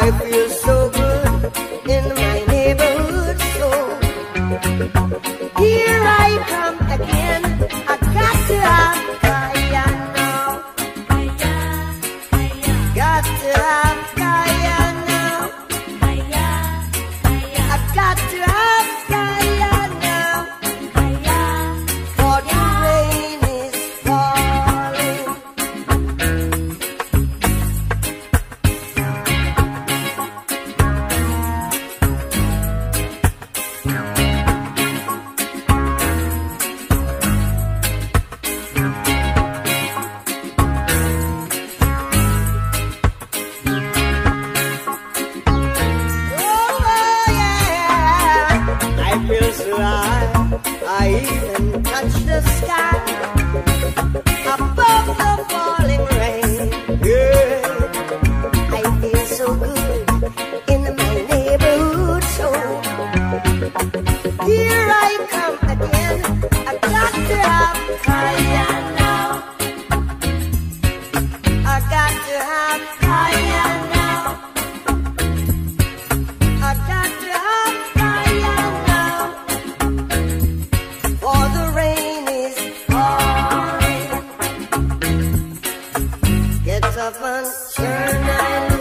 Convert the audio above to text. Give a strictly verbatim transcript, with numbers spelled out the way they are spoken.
I feel so good in my neighborhood, so here I come again. I got to have Kaya now. Got to have Kaya now. I got to have Kaya now. For the rain is falling. I even touch the sky above the falling rain. Yeah, I feel so good in my neighborhood, so here I come again. I got to have Kaya now. I got to have Kaya now. I got to have Kaya now. For the rain is falling. Get up and turn and